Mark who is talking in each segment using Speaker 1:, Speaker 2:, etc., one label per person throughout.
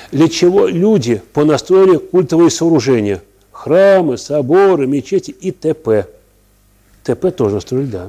Speaker 1: Для чего люди понастроили культовые сооружения? Храмы, соборы, мечети и т.п. т.п. тоже настроили, да.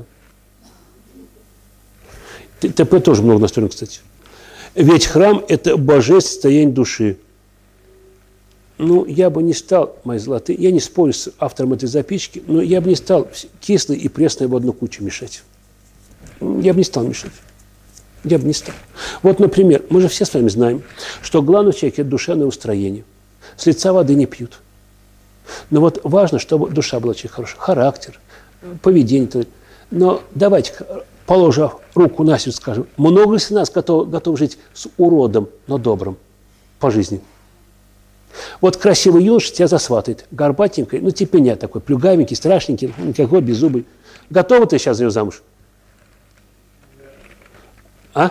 Speaker 1: т.п. тоже много настроено, кстати. Ведь храм – это божественное состояние души. Ну, я бы не стал, мои золотые, я не спорю с автором этой записки, но я бы не стал кислое и пресное в одну кучу мешать. Я бы не стал мешать. Я бы не стал. Вот, например, мы же все с вами знаем, что главное в человеке – это душевное устроение. С лица воды не пьют. Но вот важно, чтобы душа была очень хорошая, характер, поведение. Но давайте, положив руку на сердце, скажем, много ли из нас готов жить с уродом, но добрым по жизни? Вот красивый юноша тебя засватает, горбатенький, ну типа меня такой, плюгавенький, страшненький, никакой, беззубый. Готова ты сейчас за нее замуж? А?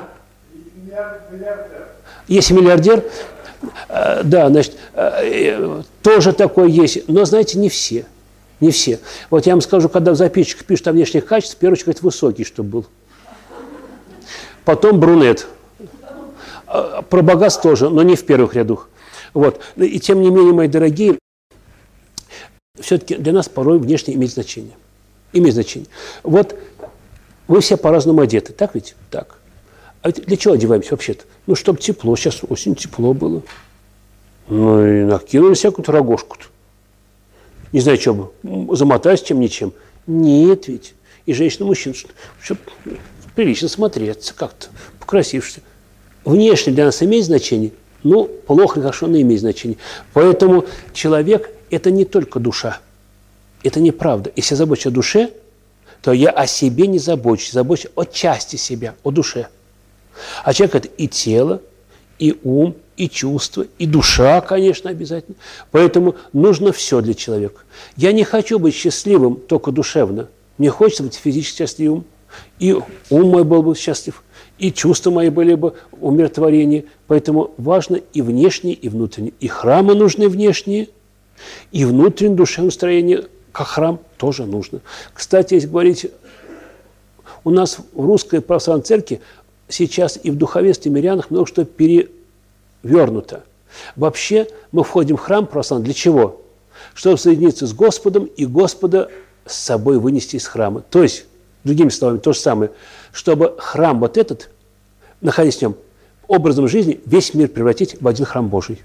Speaker 1: Есть миллиардер? Да, значит, тоже такой есть. Но, знаете, не все. Не все. Вот я вам скажу, когда в записчиках пишут о внешних качествах, в первую очередь, высокий, чтобы был. Потом брюнет. Про богатство тоже, но не в первых рядах. Вот. И тем не менее, мои дорогие, все-таки для нас порой внешне имеет значение. Имеет значение. Вот вы все по-разному одеты, так ведь? Так. А ведь для чего одеваемся вообще-то? Ну, чтобы тепло. Сейчас осень, тепло было. Ну, и накинули всякую-то рогожку-то. Не знаю, что бы. Замотались чем-ничем. Нет ведь. И женщина, и мужчина, чтобы прилично смотреться как-то, покрасившись. Внешне для нас имеет значение? Ну, плохо или хорошо, но имеет значение. Поэтому человек – это не только душа. Это неправда. Если я забочусь о душе, то я о себе не забочусь. Забочусь о части себя, о душе. А человек – это и тело, и ум, и чувство, и душа, конечно, обязательно. Поэтому нужно все для человека. Я не хочу быть счастливым только душевно. Мне хочется быть физически счастливым. И ум мой был бы счастлив, и чувства мои были бы умиротворение. Поэтому важно и внешнее, и внутреннее. И храмы нужны внешние, и внутреннее душевное настроение, как храм, тоже нужно. Кстати, если говорить, у нас в Русской Православной Церкви сейчас и в духовенстве, и мирянах много что перевернуто. Вообще мы входим в храм православный для чего? Чтобы соединиться с Господом и Господа с собой вынести из храма. То есть, другими словами, то же самое, чтобы храм вот этот, находясь в нем, образом жизни весь мир превратить в один храм Божий.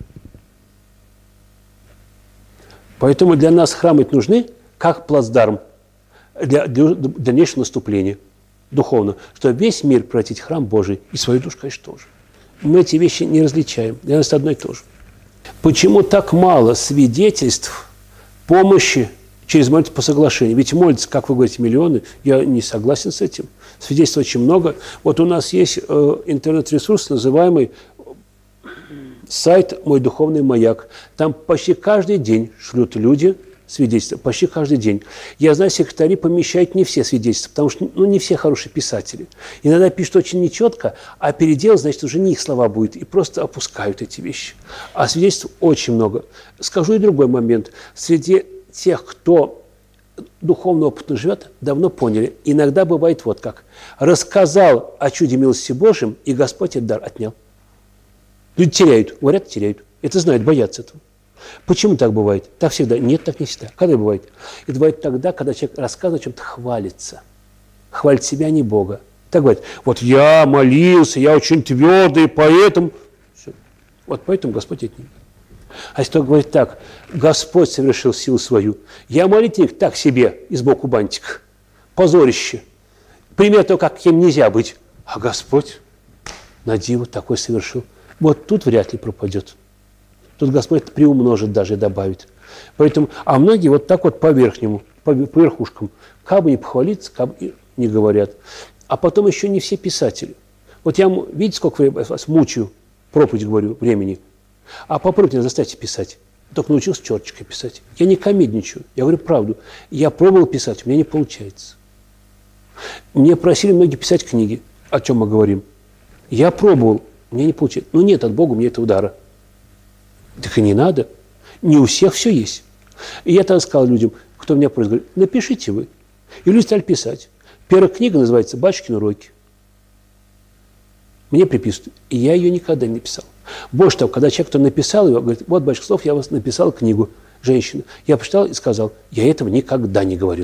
Speaker 1: Поэтому для нас храмы нужны как плацдарм для дальнейшего наступления духовно, чтобы весь мир превратить в храм Божий и свою душу, конечно, тоже. Мы эти вещи не различаем. Для нас это одно и то же. Почему так мало свидетельств помощи через молитву по соглашению? Ведь молятся, как вы говорите, миллионы. Я не согласен с этим. Свидетельств очень много. Вот у нас есть интернет-ресурс, называемый сайт «Мой духовный маяк». Там почти каждый день шлют люди свидетельства, почти каждый день. Я знаю, секретари помещают не все свидетельства, потому что не все хорошие писатели. Иногда пишут очень нечетко, а переделать, значит, уже не их слова будет, и просто опускают эти вещи. А свидетельств очень много. Скажу и другой момент. Среди тех, кто духовно опытно живет, давно поняли. Иногда бывает вот как. Рассказал о чуде милости Божьем, и Господь этот дар отнял. Люди теряют, говорят, теряют. Это знают, боятся этого. Почему так бывает? Так всегда? Нет, так не всегда. Когда бывает? Это бывает тогда, когда человек рассказывает о чем-то, хвалится. Хвалит себя, а не Бога. Так говорит, вот я молился, я очень твердый, поэтому... Все. Вот поэтому Господь отнимет. А если кто говорит так, Господь совершил силу свою, я молитвенник так себе, и сбоку бантик, позорище. Пример того, как кем нельзя быть. А Господь на диву такой совершил. Вот тут вряд ли пропадет. Тут Господь приумножит даже и добавит. Поэтому, а многие вот так вот по-верхнему, по верхушкам, как бы не похвалиться, как бы не говорят. А потом еще не все писатели. Вот я, видите, сколько я вас мучаю, проповедь говорю, времени. А попробуйте меня заставьте писать. Только научился черточкой писать. Я не комедничаю, я говорю правду. Я пробовал писать, у меня не получается. Мне просили многие писать книги, о чем мы говорим. Я пробовал, у меня не получается. Ну нет от Бога мне этого удара. Так и не надо. Не у всех все есть. И я тогда сказал людям, кто меня просит, говорит, напишите вы. И люди стали писать. Первая книга называется «Батюшкины уроки». Мне приписывают. И я ее никогда не писал. Больше того, когда человек, кто написал его, говорит, вот, батюшка, слов, я вас написал книгу, женщина. Я прочитал и сказал, я этого никогда не говорил.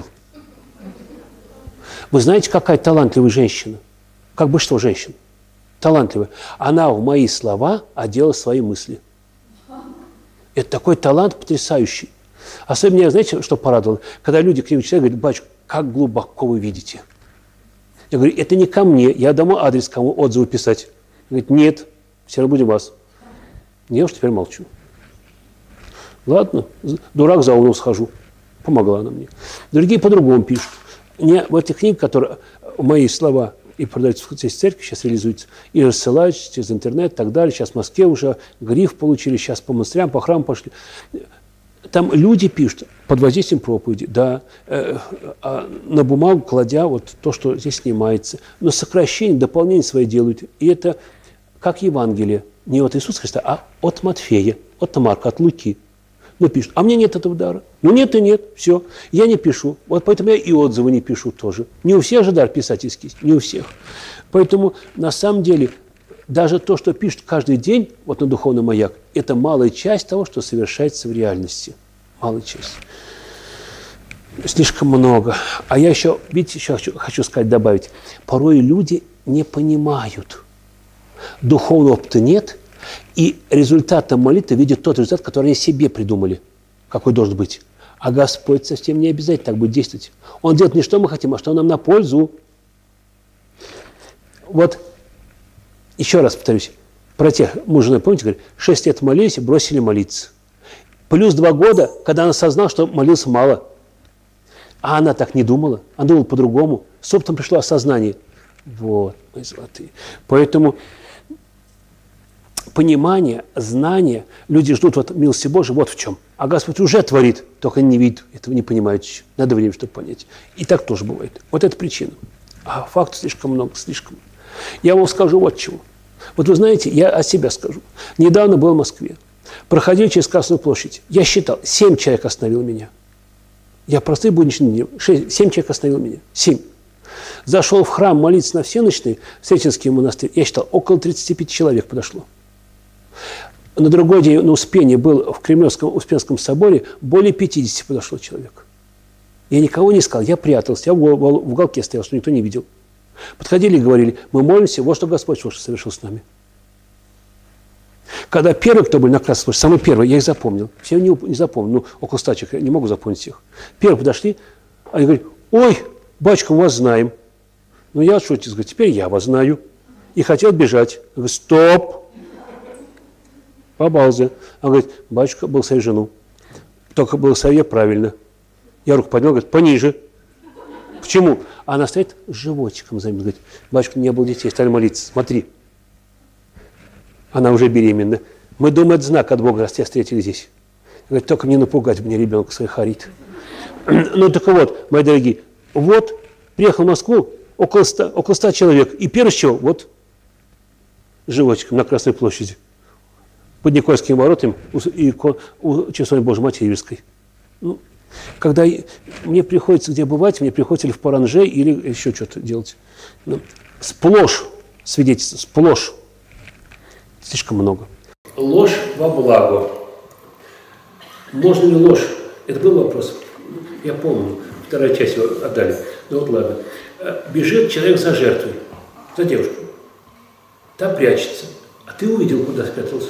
Speaker 1: Вы знаете, какая талантливая женщина? Как большинство женщин. Талантливая. Она в мои слова одела свои мысли. Это такой талант потрясающий. Особенно меня, знаете, что порадовало? Когда люди книгу читают, говорят, батюшка, как глубоко вы видите. Я говорю, это не ко мне, я дам адрес, кому отзывы писать. Говорит, нет, все равно будем вас. Я уж теперь молчу. Ладно, дурак за угол схожу. Помогла она мне. Другие по-другому пишут. Мне в этих книгах, которые мои слова и продаются в церкви, сейчас реализуются, и рассылаются через интернет и так далее. Сейчас в Москве уже гриф получили, сейчас по монастырям, по храмам пошли. Там люди пишут под воздействием проповеди, да, на бумагу кладя вот то, что здесь снимается. Но сокращение, дополнение свои делают. И это как Евангелие. Не от Иисуса Христа, а от Матфея, от Марка, от Луки. Ну, пишут, а мне нет этого дара. Ну, нет и нет, все. Я не пишу. Вот поэтому я и отзывы не пишу тоже. Не у всех же дар писательский, не у всех. Поэтому, на самом деле, даже то, что пишут каждый день, вот на Духовный маяк, это малая часть того, что совершается в реальности. Малая часть. Слишком много. А я еще, видите, еще хочу сказать, добавить. Порой люди не понимают. Духовного опыта нет, и результатом молитвы видят тот результат, который они себе придумали, какой должен быть. А Господь совсем не обязательно так будет действовать. Он делает не что мы хотим, а что нам на пользу. Вот, еще раз повторюсь, про тех муж и жена, помните, говорят, 6 лет молились и бросили молиться. Плюс 2 года, когда она осознала, что молился мало. А она так не думала, она думала по-другому. С опытом пришло осознание. Вот, мои золотые. Поэтому понимание, знание, люди ждут вот милости Божией, вот в чем. А Господь уже творит, только они не видят, этого не понимают еще. Надо время, чтобы понять. И так тоже бывает. Вот это причина. А фактов слишком много, слишком. Я вам скажу вот чего. Вот вы знаете, я от себя скажу. Недавно был в Москве. Проходил через Красную площадь. Я считал, 7 человек остановил меня. Я простой будничный день. 7 человек остановил меня. 7. Зашел в храм молиться на всеночный, в Сретенский монастырь. Я считал, около 35 человек подошло. На другой день на Успении был в Кремлевском Успенском соборе, более 50 подошло человек. Я никого не искал, я прятался, я в уголке стоял, что никто не видел. Подходили и говорили, мы молимся, вот что Господь совершил с нами. Когда первые, кто были на Красной площади, самые первые, я их запомнил. Все не запомнил, ну, около 100 человек, я не могу запомнить всех. Первые подошли, они говорят, ой, батюшка, мы вас знаем. Ну, я шутил, говорю, теперь я вас знаю. И хотел бежать. Я говорю, стоп. Попался. Он говорит, батюшка, благослови жену. Только благослови правильно. Я руку поднял, говорит, пониже. Почему? А она стоит с животиком за ним, говорит, батюшка, не было детей, стали молиться, смотри. Она уже беременна. Мы думаем, это знак от Бога, раз тебя встретили здесь. Говорит, только не напугать мне ребенка своих харит. Ну, так вот, мои дорогие, вот, приехал в Москву, около 100 человек. И первый с чего? Вот, с животиком на Красной площади. Под Никольскими воротами и у Честной Божьей Материнской. Ну, когда мне приходится где бывать, мне приходится или в Паранже, или еще что-то делать. Ну, сплошь свидетельство, сплошь. Слишком много. Ложь во благо. Можно ли ложь? Это был вопрос. Я помню, вторая часть его отдали. Ну вот ладно. Бежит человек за жертвой, за девушку. Та прячется. А ты увидел, куда спрятался.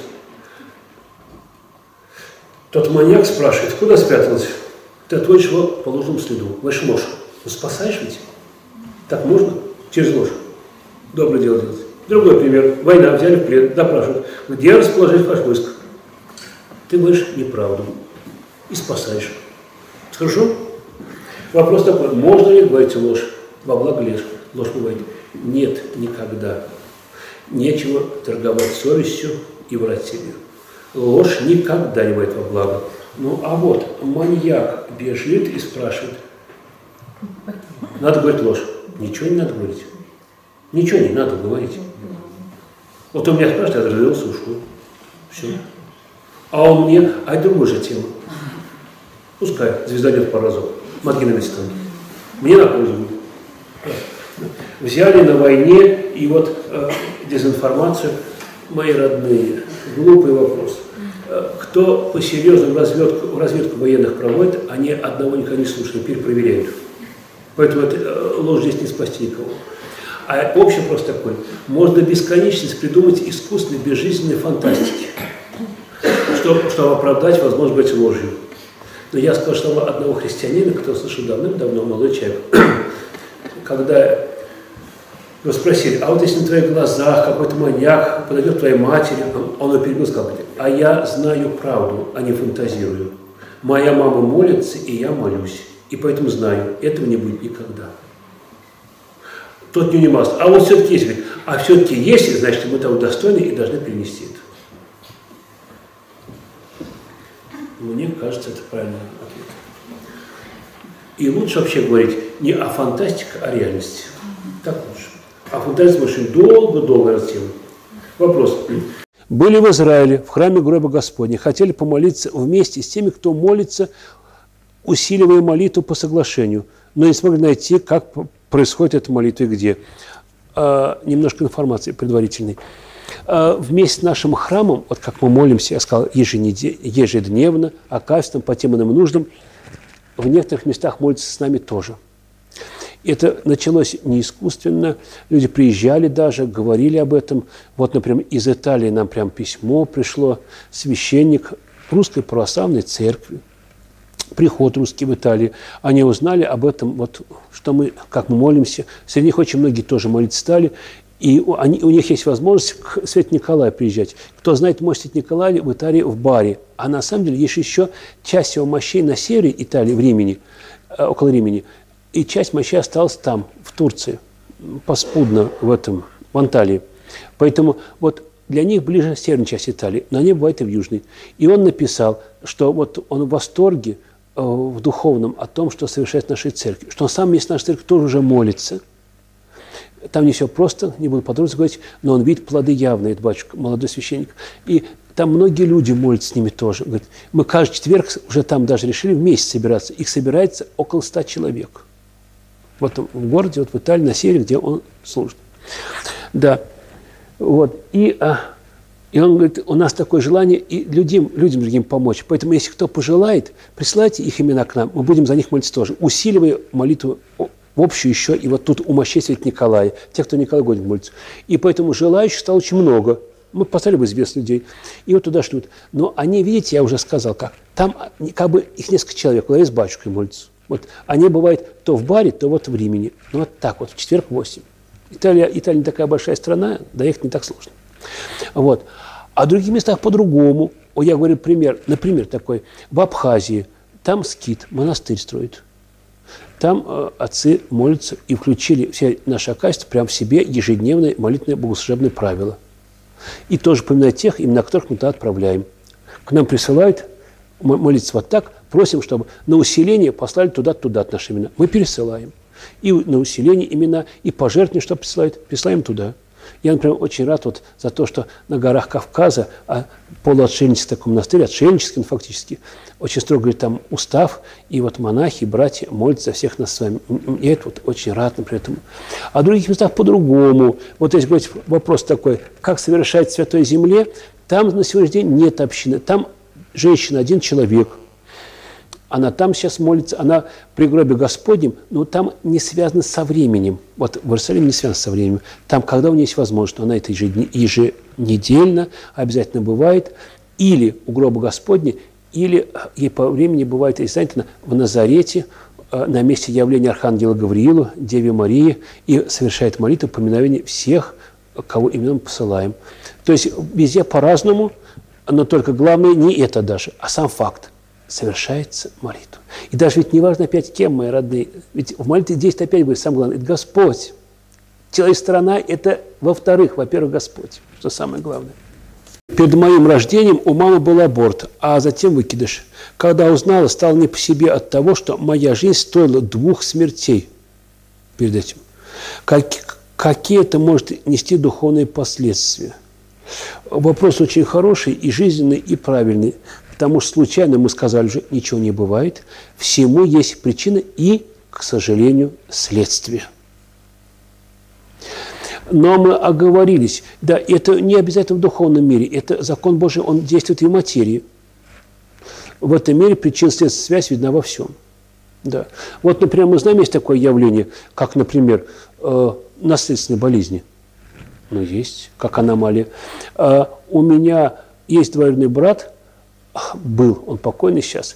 Speaker 1: Тот маньяк спрашивает, куда спрятался? Ты отводишь его по ложному следу. Значит, ложь. Ну, спасаешь ведь? Так можно? Через ложь. Доброе дело делать. Другой пример. Война, взяли в плен, допрашивают. Где расположить ваш войск? Ты говоришь неправду. И спасаешь. Хорошо? Вопрос такой, можно ли говорить ложь? Во благо ложь бывает? Нет, никогда. Нечего торговать совестью и врать себе. Ложь никогда не бывает во благо. Ну, а вот маньяк бежит и спрашивает. Надо говорить ложь. Ничего не надо говорить. Ничего не надо говорить. Вот он меня спрашивает, я развернулся и ушел. Все. А он мне, а это другая же тема. Пускай звездолет по разу. Мозги на месте. Мне на пользу будет. Взяли на войне и вот дезинформацию. Мои родные, глупый вопрос. Кто по-серьезному разведку военных проводит, они одного никогда не слушают, перепроверяют. Поэтому ложь здесь не спасти никого. А общий вопрос такой. Можно до бесконечности придумать искусственные, безжизненные фантастики, чтобы оправдать, возможно, быть ложью. Но я скажу слово одного христианина, который слышал давным-давно, молодой человек, когда его спросили, а вот если на твоих глазах какой-то маньяк подойдет к твоей матери, он его перебил и сказал, а я знаю правду, а не фантазирую. Моя мама молится, и я молюсь. И поэтому знаю, этого не будет никогда. Тот не унимался. А вот все-таки есть. А все-таки есть, значит, мы того достойны и должны перенести это. Мне кажется, это правильный ответ. И лучше вообще говорить не о фантастике, а о реальности. Так лучше. А фантазия очень долго-долго растет. Вопрос. Были в Израиле, в храме гроба Господня, хотели помолиться вместе с теми, кто молится, усиливая молитву по соглашению, но не смогли найти, как происходит эта молитва и где. Немножко информации предварительной. Вместе с нашим храмом, вот как мы молимся, я сказал, ежедневно, акафистом, по тем иным нуждам, в некоторых местах молятся с нами тоже. Это началось не искусственно, люди приезжали даже, говорили об этом. Вот, например, из Италии нам прям письмо пришло, священник Русской Православной Церкви, приход русский в Италии. Они узнали об этом, вот, что мы, как мы молимся. Среди них очень многие тоже молиться стали. И у них есть возможность к Святому Николаю приезжать. Кто знает мощь Святого Николая в Италии, в Бари. А на самом деле есть еще часть его мощей на севере Италии, в Римени, около Римени. И часть мощей осталась там, в Турции, паспудно в Анталии. Поэтому вот для них ближе северная часть Италии, но они бывают и в южной. И он написал, что вот он в восторге в духовном о том, что совершает нашей церкви, что он сам вместе с нашей церковью тоже уже молится. Там не все просто, не буду подробно говорить, но он видит плоды явные, этот батюшка, молодой священник. И там многие люди молятся с ними тоже. Говорит, мы каждый четверг уже там даже решили вместе собираться. Их собирается около 100 человек. Вот в городе, вот в Италии, на севере, где он служит. Да. Вот. И он говорит, у нас такое желание и людям другим помочь. Поэтому, если кто пожелает, присылайте их имена к нам. Мы будем за них молиться тоже, усиливая молитву в общую еще. И вот тут у мощей Святого Николая, те, кто Николай Годин молится. И поэтому желающих стало очень много. Мы поставили бы известных людей. И вот туда шлют. Но они, видите, я уже сказал, как. Там как бы их несколько человек, главе с батюшкой молятся. Вот. Они бывают то в Баре, то вот в Римени. Ну вот так вот, в четверг 8. Италия не такая большая страна, доехать не так сложно. Вот. А в других местах по-другому. Я говорю например, такой, в Абхазии, там скит, монастырь строят. Там отцы молятся и включили все наши акафисты прямо в себе ежедневное молитвенное богослужебное правило. И тоже поминать тех, имена которых мы туда отправляем. К нам присылают молиться вот так, просим, чтобы на усиление послали туда-туда наши имена. Мы пересылаем. И на усиление имена, и пожертвования, что присылаем туда. Я, например, очень рад вот за то, что на горах Кавказа, полуотшельнический такой монастырь, отшельнический фактически, очень строго говорит, там устав, и вот монахи, братья молятся за всех нас с вами. Я это вот очень рад, например, этому. А в других местах по-другому. Вот если говорить вопрос такой, как совершать в Святой Земле, там на сегодняшний день нет общины, там женщина, один человек. Она там сейчас молится, она при гробе Господнем, но там не связано со временем. Вот в Иерусалиме не связано со временем. Там, когда у нее есть возможность, она это еженедельно обязательно бывает, или у гроба Господня, или ей по времени бывает обязательно в Назарете, на месте явления Архангела Гавриила, Деве Марии, и совершает молитву поминовения всех, кого именно мы посылаем. То есть везде по-разному, но только главное не это даже, а сам факт. Совершается молитва. И даже ведь не важно опять, кем, мои родные. Ведь в молитве действует опять будет самое главное. Это Господь. Человеческая сторона – это во-вторых, во-первых, Господь. Что самое главное. Перед моим рождением у мамы был аборт, а затем выкидыш. Когда узнала, стало не по себе от того, что моя жизнь стоила 2 смертей перед этим. Какие это может нести духовные последствия? Вопрос очень хороший и жизненный, и правильный. Потому что случайно, мы сказали уже, ничего не бывает. Всему есть причина и, к сожалению, следствие. Но мы оговорились. Да, это не обязательно в духовном мире. Это закон Божий, он действует и в материи. В этом мире причинно-следственная связь видна во всем. Да. Вот, например, мы знаем, есть такое явление, как, например, наследственные болезни. Ну, есть, как аномалия. У меня есть двоюродный брат, был, он покойный сейчас,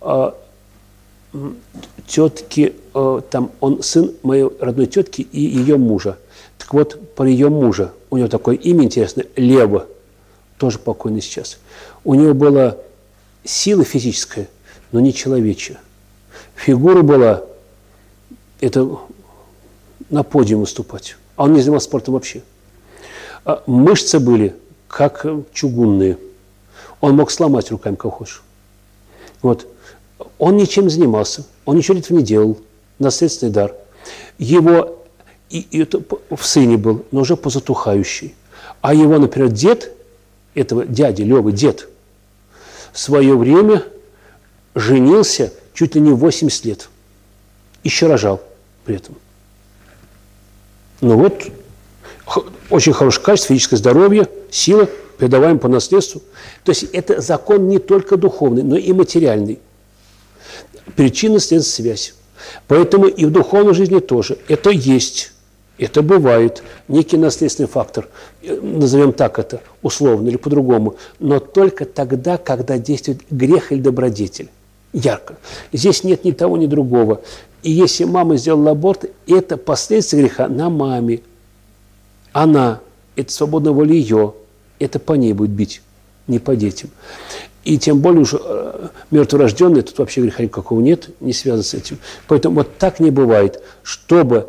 Speaker 1: тетки, там, он сын моей родной тетки и ее мужа. Так вот, про ее мужа, у него такое имя интересное, Лева, тоже покойный сейчас. У него была сила физическая, но не человечья. Фигура была, это на подиум выступать, а он не занимался спортом вообще. Мышцы были, как чугунные. Он мог сломать руками, как хочешь. Вот. Он ничем не занимался, он ничего для этого не делал. Наследственный дар. Его и это в сыне был, но уже позатухающий. А его, например, дед, этого дяди Левы, дед, в свое время женился чуть ли не 80 лет. Еще рожал при этом. Ну вот, очень хорошее качество, физическое здоровье, сила, передаваемая по наследству. То есть это закон не только духовный, но и материальный. Причинно-следственная связь. Поэтому и в духовной жизни тоже. Это есть, это бывает, некий наследственный фактор, назовем так это, условно или по-другому, но только тогда, когда действует грех или добродетель. Ярко. Здесь нет ни того, ни другого. И если мама сделала аборт, это последствия греха на маме. Она, это свободная воля ее, это по ней будет бить, не по детям. И тем более уже мертворожденные, тут вообще греха никакого нет, не связано с этим. Поэтому вот так не бывает, чтобы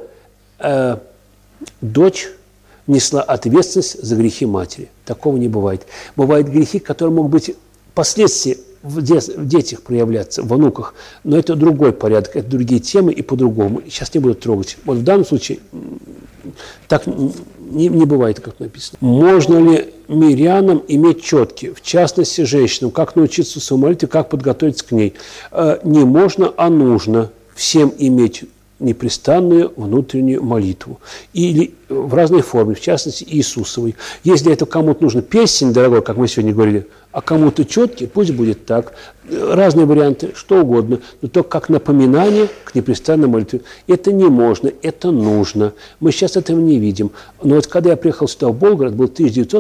Speaker 1: дочь несла ответственность за грехи матери. Такого не бывает. Бывают грехи, которые могут быть последствия в детях проявляться, в внуках, но это другой порядок, это другие темы и по-другому. Сейчас не буду трогать. Вот в данном случае так не бывает, как написано. Можно ли мирянам иметь четки, в частности женщинам, как научиться самомолитве, как подготовиться к ней? Не можно, а нужно всем иметь непрестанную внутреннюю молитву. Или в разной форме, в частности Иисусовой. Если для этого кому-то нужно песень, дорогой, как мы сегодня говорили, а кому-то четкий, пусть будет так. Разные варианты, что угодно, но только как напоминание к непрестанной молитве. Это не можно, это нужно. Мы сейчас этого не видим. Но вот когда я приехал сюда, в Болград, был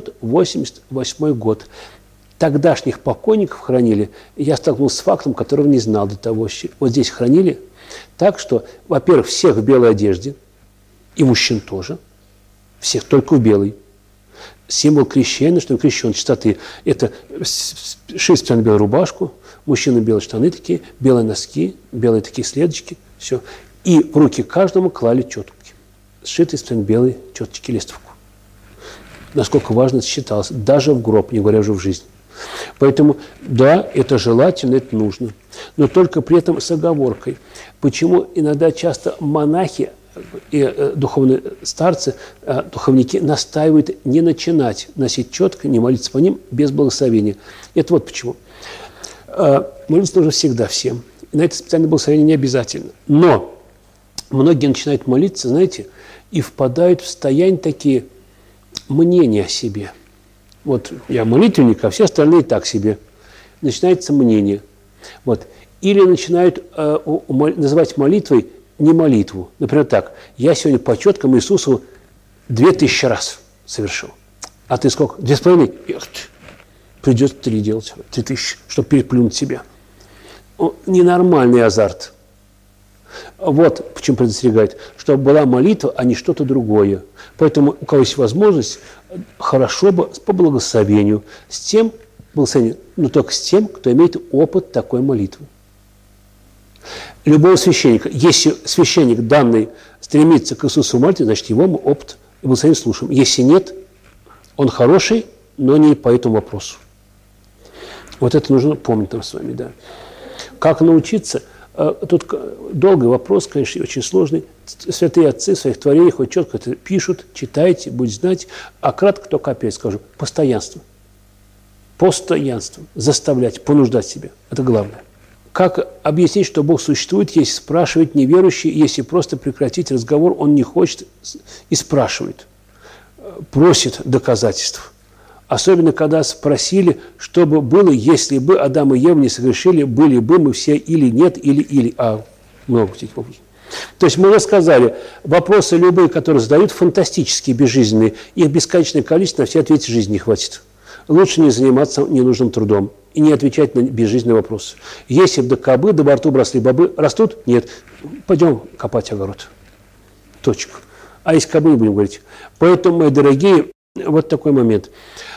Speaker 1: 1988 год. Тогдашних покойников хранили, и я столкнулся с фактом, которого не знал до того. Вот здесь хранили так, что, во-первых, всех в белой одежде, и мужчин тоже, всех только в белой. Символ крещения, что он крещен, чистоты. Это шили специально белую рубашку, мужчины белые штаны такие, белые носки, белые такие следочки, все. И в руки каждому клали четки, сшитые специально белые четочки, листовку. Насколько важно это считалось, даже в гроб, не говоря уже в жизнь. Поэтому, да, это желательно, это нужно, но только при этом с оговоркой. Почему иногда часто монахи и духовные старцы, духовники настаивают не начинать носить четко, не молиться по ним без благословения. Это вот почему. Молиться нужно всегда всем. И на это специальное благословение не обязательно. Но многие начинают молиться, знаете, и впадают в состояние такие мнения о себе. Вот я молитвенник, а все остальные так себе. Начинается мнение. Вот. Или начинают называть молитвой не молитву. Например, так. Я сегодня по четкам Иисусу 2000 раз совершил. А ты сколько? 2,5? Придется 3 делать. 3000, чтобы переплюнуть себя. Ненормальный азарт. Вот почему предостерегает, чтобы была молитва, а не что-то другое. Поэтому у кого есть возможность, хорошо бы по благословению, с тем, благословению, но только с тем, кто имеет опыт такой молитвы. Любого священника, если священник данный стремится к Иисусу молитве, значит его мы опыт и благословение слушаем. Если нет, он хороший, но не по этому вопросу. Вот это нужно помнить нам с вами, да. Как научиться? Тут долгий вопрос, конечно, очень сложный. Святые отцы в своих творениях хоть четко это пишут, читайте, будете знать. А кратко только опять скажу. Постоянство. Постоянство. Заставлять, понуждать себя. Это главное. Как объяснить, что Бог существует, если спрашивает неверующий, если просто прекратить разговор, он не хочет и спрашивает. просит доказательств. Особенно, когда спросили, что бы было, если бы Адам и Ева не согрешили, были бы мы все или нет, или. Много этих вопросов. То есть мы уже сказали, вопросы любые, которые задают, фантастические, безжизненные. Их бесконечное количество, на все ответить жизни не хватит. Лучше не заниматься ненужным трудом и не отвечать на безжизненные вопросы. Если бы до кобы, до борту бросли бобы, растут? Нет. Пойдем копать огород. Точка. А если кобы не будем говорить. Поэтому, мои дорогие, вот такой момент.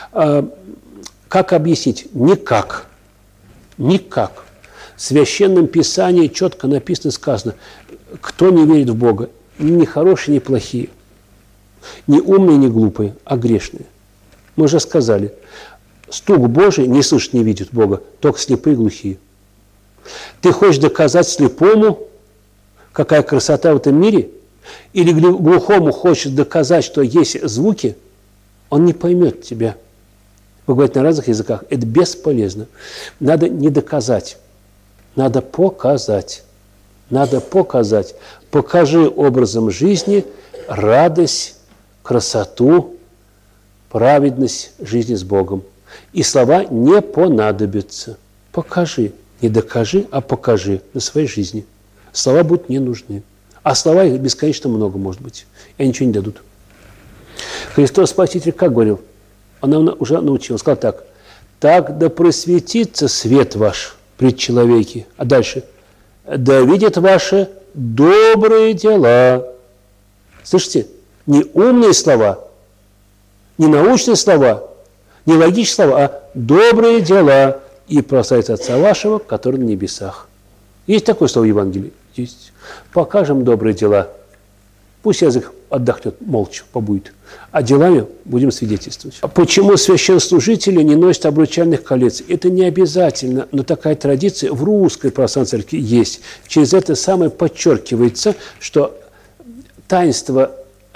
Speaker 1: Как объяснить? Никак. Никак. В Священном Писании четко написано, сказано, кто не верит в Бога, ни хорошие, ни плохие, ни умные, ни глупые, а грешные. Мы уже сказали, стук Божий не слышит, не видит Бога, только слепые и глухие. Ты хочешь доказать слепому, какая красота в этом мире, или глухому хочешь доказать, что есть звуки, он не поймет тебя. Вы говорите на разных языках, это бесполезно. Надо не доказать, надо показать. Надо показать. Покажи образом жизни радость, красоту, праведность жизни с Богом. И слова не понадобятся. Покажи. Не докажи, а покажи на своей жизни. Слова будут не нужны. А слова их бесконечно много может быть. И они ничего не дадут. Христос Спаситель как говорил? Он уже научил. Он сказал так. Так да просветится свет ваш пред человеке. А дальше. Да видят ваши добрые дела. Слышите? Не умные слова, не научные слова, не логичные слова, а добрые дела. И прославится Отца вашего, который на небесах. Есть такое слово в Евангелии? Есть. Покажем добрые дела. Пусть язык отдохнет, молча побудет. А делами будем свидетельствовать. Почему священнослужители не носят обручальных колец? Это не обязательно, но такая традиция в русской православной церкви есть. Через это самое подчеркивается, что таинство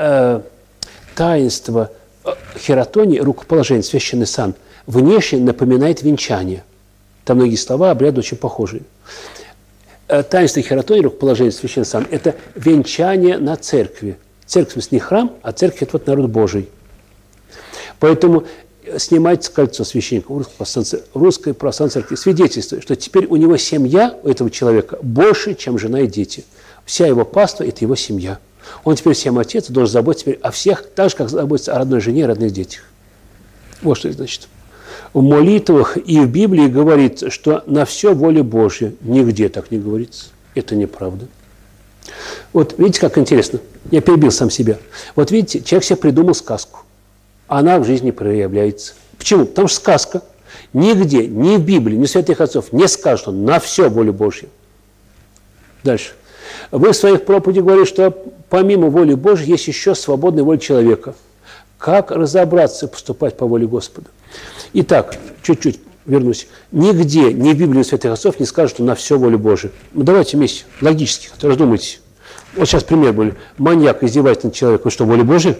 Speaker 1: хератонии, рукоположение, священный сан, внешне напоминает венчание. Там многие слова, обряды очень похожие. Таинство хератонии, рукоположение, священный сан – это венчание на церкви. Церковь – в смысле не храм, а церковь – это вот народ Божий. Поэтому снимается кольцо священника в русской православной церкви, свидетельствует, что теперь у него семья, у этого человека, больше, чем жена и дети. Вся его паства – это его семья. Он теперь всем отец, должен заботиться теперь о всех, так же, как заботиться о родной жене и родных детях. Вот что это значит. В молитвах и в Библии говорится, что на все воля Божья. Нигде так не говорится. Это неправда. Вот видите, как интересно. Я перебил сам себя. Вот видите, человек себе придумал сказку. Она в жизни проявляется. Почему? Потому что сказка. Нигде, ни в Библии, ни в святых отцов не скажут, что на все воля Божья. Дальше. Вы в своих проповедях говорите, что помимо воли Божьей есть еще свободная воля человека. Как разобраться и поступать по воле Господа? Итак, чуть-чуть вернусь. Нигде, ни в Библии, ни в святых отцов не скажут, что на все воля Божия. Ну, давайте вместе, логически, раздумайте. Вот сейчас пример был. Маньяк издевается над человеком. Что, воля Божия?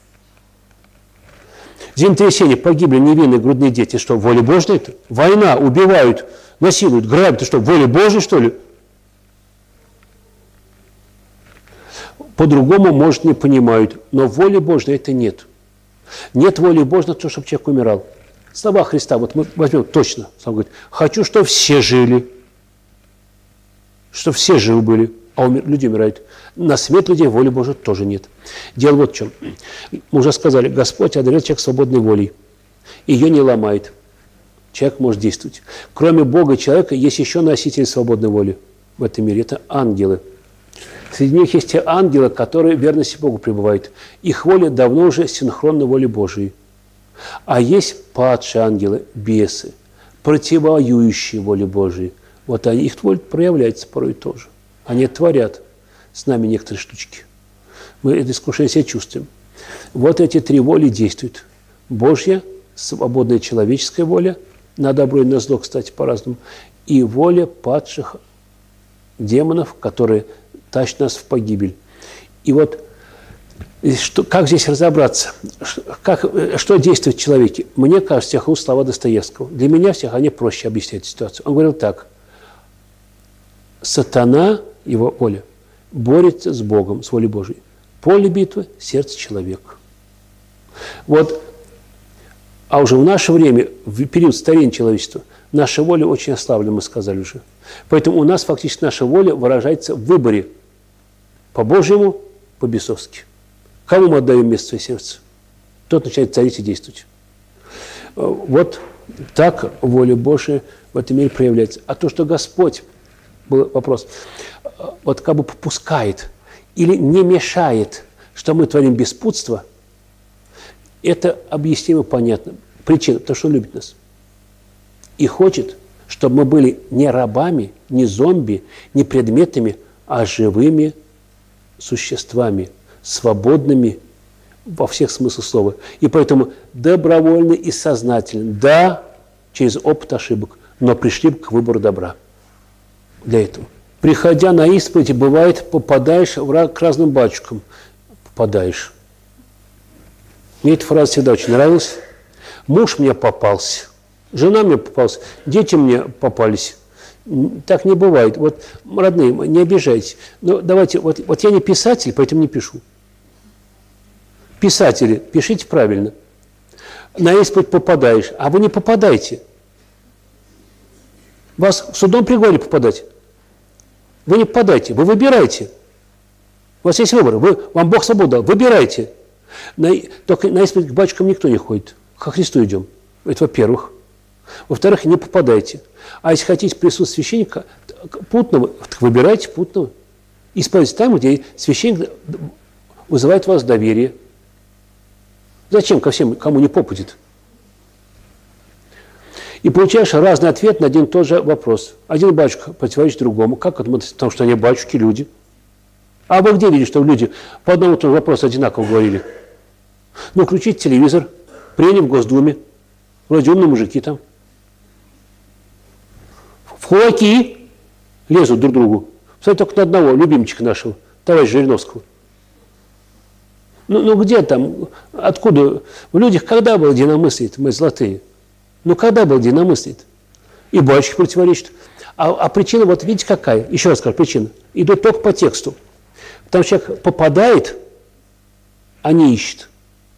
Speaker 1: Землетрясение, погибли невинные грудные дети. Что, воля Божия это? Война, убивают, насилуют, грабят. Это что, воля Божия, что ли? По-другому, может, не понимают. Но воли Божьей это нет. Нет воли Божьей на то, чтобы человек умирал. Слова Христа, вот мы возьмем точно. Он говорит, хочу, чтобы все жили. Чтобы все живы были. А люди умирают. На смерть людей воли Божьей тоже нет. Дело вот в чем. Мы уже сказали, Господь одарил человека свободной волей. Ее не ломает. Человек может действовать. Кроме Бога и человека есть еще носители свободной воли в этом мире. Это ангелы. Среди них есть те ангелы, которые в верности Богу пребывают. Их воля давно уже синхронна воле Божией. А есть падшие ангелы, бесы, противоюющие воле Божией. Вот они, их воля проявляется порой тоже. Они творят с нами некоторые штучки. Мы это искушение себе чувствуем. Вот эти три воли действуют. Божья, свободная человеческая воля, на добро и на зло, кстати, по-разному, и воля падших демонов, которые тащат нас в погибель. И вот как здесь разобраться? Что действует в человеке? Мне кажется, всех уст слова Достоевского. Для меня всех они проще объясняют ситуацию. Он говорил так. Сатана, его воля, борется с Богом, с волей Божией. Поле битвы – сердце человека. Вот, а уже в наше время, в период старения человечества, наша воля очень ослаблена, мы сказали уже. Поэтому у нас фактически наша воля выражается в выборе по-божьему, по-бесовски. Кому мы отдаем место в своем сердце? Тот начинает царить и действовать. Вот так воля Божия в этом мире проявляется. А то, что Господь, был вопрос, вот как бы попускает или не мешает, что мы творим беспутство, это объяснимо, понятно. Причина, потому что Он любит нас. И хочет, чтобы мы были не рабами, не зомби, не предметами, а живыми существами, свободными во всех смыслах слова. И поэтому добровольно и сознательно, да, через опыт ошибок, но пришли к выбору добра. Для этого. Приходя на исповедь, бывает, попадаешь к разным батюшкам. Попадаешь. Мне эта фраза всегда очень нравилась. Муж мне попался, жена мне попалась, дети мне попались. Так не бывает. Вот, родные, не обижайтесь. Но давайте, вот я не писатель, поэтому не пишу. Писатели, пишите правильно. На исповедь попадаешь, а вы не попадаете. Вас судом приговорили попадать. Вы не попадаете, вы выбираете. У вас есть выбор, вам Бог свободу дал, выбирайте. Только на исповедь к батюшкам никто не ходит. Ко Христу идем. Это во-первых. Во-вторых, не попадайте. А если хотите присутствие священника путного, выбирайте путного. Исповедуйтесь там, где священник вызывает у вас доверие. Зачем ко всем, кому не попадет? И получаешь разный ответ на один и тот же вопрос. Один батюшка противоречит другому. Как это? Потому что они батюшки, люди. А вы где видите, что люди по одному и тому же вопросу одинаково говорили? Ну, включите телевизор, приняли в Госдуме, вроде умные мужики там. В кулаки лезут друг к другу. Кстати, только на одного, любимчика нашего, товарища Жириновского. Ну где там, откуда? В людях когда было единомыслие, мы золотые? Ну когда было единомыслие? И батюшки противоречат. А причина, вот видите какая? Еще раз скажу, причина. Идут только по тексту. Потому что человек попадает, а не ищет.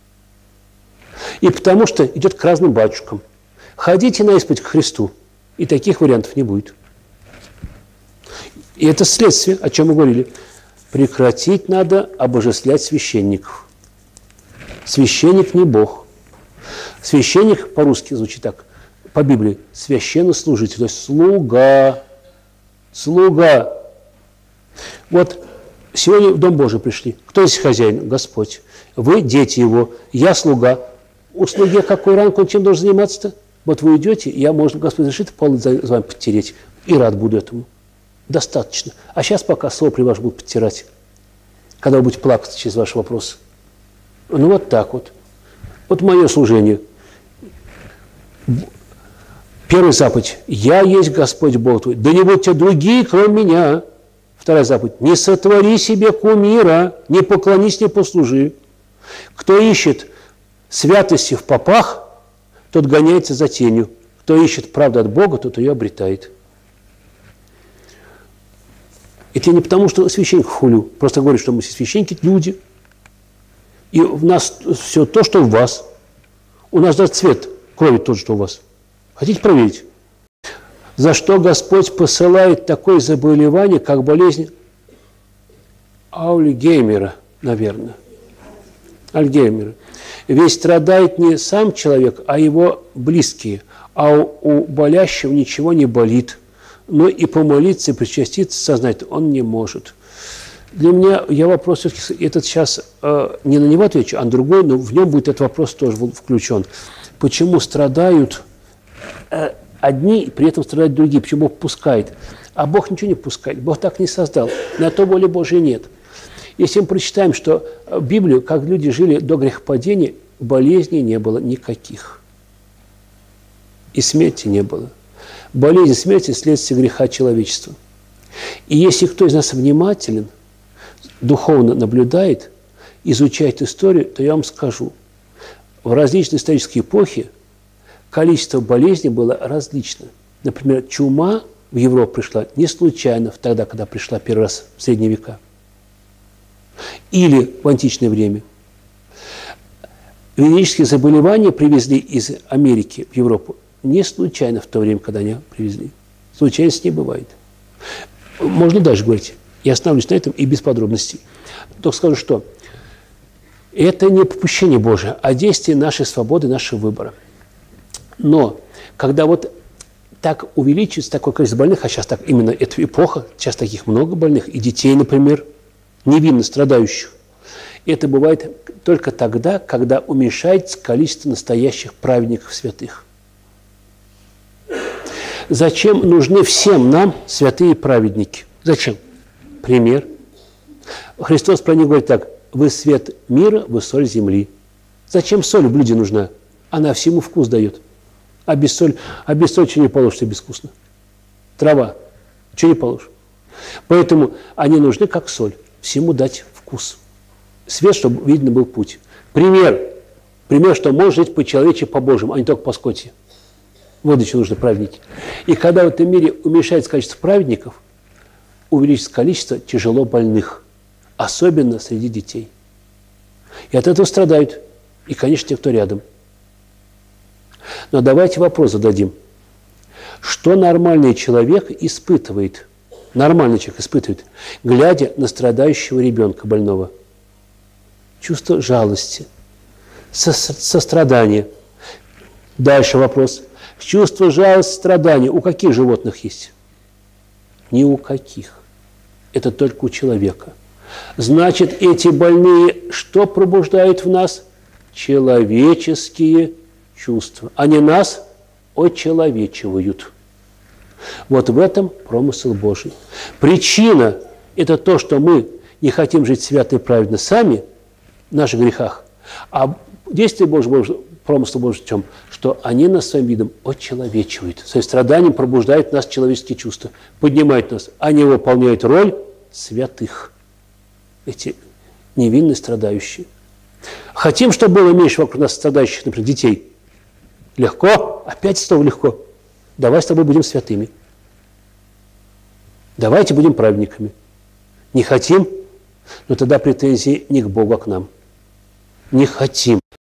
Speaker 1: И потому что идет к разным батюшкам. Ходите на исповедь к Христу, и таких вариантов не будет. И это следствие, о чем мы говорили. Прекратить надо обожествлять священников. Священник не Бог. Священник по-русски звучит так, по Библии, священнослужитель, то есть слуга. Слуга. Вот сегодня в Дом Божий пришли. Кто здесь хозяин? Господь. Вы дети Его, я слуга. У слуги какой ранг, он чем должен заниматься-то? Вот вы идете, я, может, Господь разрешит полы за вами подтереть. И рад буду этому. Достаточно. А сейчас пока сопли ваши будут подтирать, когда вы будете плакать через ваши вопросы. Ну вот так вот. Вот мое служение. Первая заповедь. Я есть Господь Бог твой. Да не будьте другие, кроме меня. Вторая заповедь. Не сотвори себе кумира, не поклонись, не послужи. Кто ищет святости в попах, тот гоняется за тенью. Кто ищет правду от Бога, тот ее обретает. Это не потому, что священник хулю. Просто говорю, что мы все священники – люди. И в нас все то, что в вас. У нас даже цвет крови тот, что у вас. Хотите проверить? За что Господь посылает такое заболевание, как болезнь Альцгеймера, наверное. Альцгеймера. Ведь страдает не сам человек, а его близкие. А у болящего ничего не болит. Но и помолиться, и причаститься сознательно он не может. Для меня, я вопрос все-таки, этот сейчас не на него отвечу, а на другой, но в нем будет этот вопрос тоже включен. Почему страдают одни, и при этом страдают другие? Почему Бог пускает? А Бог ничего не пускает, Бог так не создал. На то воли Божьей нет. Если мы прочитаем, что Библию, как люди жили до грехопадения, болезней не было никаких. И смерти не было. Болезнь, смерть – следствие греха человечества. И если кто из нас внимателен, духовно наблюдает, изучает историю, то я вам скажу, в различные исторические эпохи количество болезней было различно. Например, чума в Европу пришла не случайно тогда, когда пришла первый раз в средние века. Или в античное время. Венерические заболевания привезли из Америки в Европу не случайно в то время, когда они привезли. Случайности не бывает. Можно дальше говорить. Я остановлюсь на этом и без подробностей. Только скажу, что это не попущение Божие, а действие нашей свободы, нашего выбора. Но когда вот так увеличивается такое количество больных, а сейчас так именно эта эпоха, сейчас таких много больных, и детей, например, невинно страдающих, это бывает только тогда, когда уменьшается количество настоящих праведников святых. Зачем нужны всем нам святые праведники? Зачем? Пример. Христос про них говорит так: вы свет мира, вы соль земли. Зачем соль в блюде нужна? Она всему вкус дает. А без соли что не положишь, тебе безвкусно. Трава, что не положишь. Поэтому они нужны как соль, всему дать вкус. Свет, чтобы видно был путь. Пример, что можно жить по-человечески, по-божьему, а не только по-скотти. Вот еще нужны праведники. И когда в этом мире уменьшается количество праведников, увеличится количество тяжело больных, особенно среди детей. И от этого страдают. И, конечно, те, кто рядом. Но давайте вопрос зададим. Что нормальный человек испытывает? Нормальный человек испытывает, глядя на страдающего ребенка больного. Чувство жалости, сострадания. Дальше вопрос. Чувство жалости, страдания у каких животных есть? Ни у каких. Это только у человека. Значит, эти больные что пробуждают в нас? Человеческие чувства. Они нас очеловечивают. Вот в этом промысел Божий. Причина – это то, что мы не хотим жить свято и праведно сами, в наших грехах. А действие Божьего, промысла Божьего в чем? Что они нас своим видом очеловечивают. Своим страданием пробуждают в нас человеческие чувства, поднимают нас. Они выполняют роль святых. Эти невинно страдающие. Хотим, чтобы было меньше вокруг нас страдающих, например, детей. Легко? Опять снова легко. Давай с тобой будем святыми. Давайте будем праведниками. Не хотим? Но тогда претензии не к Богу, а к нам. Не хотим.